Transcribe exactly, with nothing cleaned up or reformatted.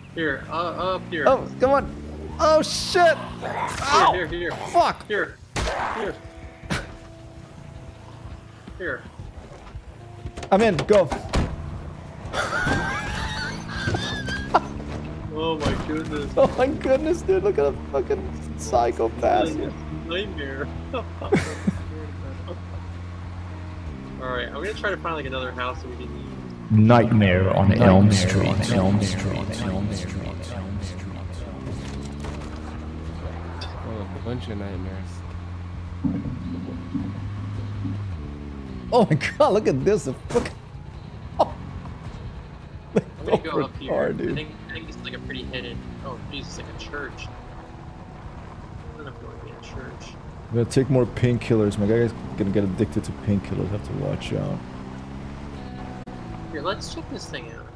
Here, uh, up here. Oh, come on. Oh, shit. Ow. Here, here, here. Fuck. Here. Here. Here. I'm in. Go. Oh my goodness. Oh my goodness, dude. Look at the fucking psychopath. Nightmare. Alright, I'm gonna try to find like another house that we can use. Nightmare on Elm Street. Elm Street. Elm Street. Oh, a bunch of nightmares. Oh my god, look at this. Look. Oh. I'm gonna go up here. Far, dude. I think, I think it's like a pretty hidden. Oh, Jesus, like a church. I don't know if you want to be in a church. I'm gonna take more painkillers. My guy's gonna get addicted to painkillers. Have to watch out. Here, let's check this thing out.